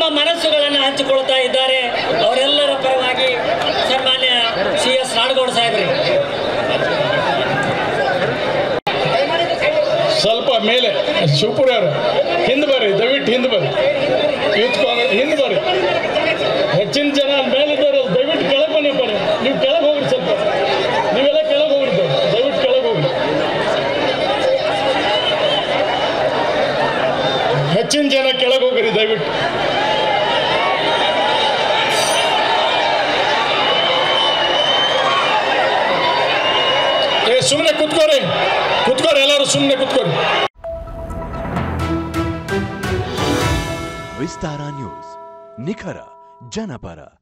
ತಮ್ಮ ಮನಸ್ಸುಗಳನ್ನು ಹಂಚಿಕೊಳ್ತಾ ಇದ್ದಾರೆ. ಅವರೆಲ್ಲರ ಪರವಾಗಿ ಸನ್ಮಾನ್ಯ CS ನಾಡಗೌಡ ಸಾಹೇಬ್ರಿ ಸ್ವಲ್ಪ ಮೇಲೆ ಶಿವಪುರ ಹಿಂದೆ ಬರ್ರಿ, ದಯವಿಟ್ಟು ಹಿಂದೆ ಬರ್ರಿ, ಯೂತ್ ಕಾಂಗ್ರೆಸ್ ಹಿಂದೆ ಬರ್ರಿ. ಹೆಚ್ಚಿನ ಜನ ಮೇಲಿದ್ದಾರೆ, ದಯವಿಟ್ಟು ಕೆಳಗೆ ಬನ್ನಿ. ಬರ್ರಿ, ನೀವು ಕೆಳಗೆ ಹೋಗ್ರಿ, ಸ್ವಲ್ಪ ನೀವೆಲ್ಲ ಕೆಳಗೆ ಹೋಗ್ರಿ, ದಯವಿಟ್ಟು ಕೆಳಗೆ ಹೋಗ್ರಿ. ಹೆಚ್ಚಿನ ಜನ ಕೆಳಗೆ ಹೋಗ್ರಿ ದಯವಿಟ್ಟು. ಸುಮ್ಮನೆ ಕೂತ್ಕೋರಿ, ಎಲ್ಲರೂ ಸುಮ್ಮನೆ ಕೂತ್ಕೋರಿ. ವಿಸ್ತಾರ ನ್ಯೂಸ್, ನಿಖರ ಜನಪರ.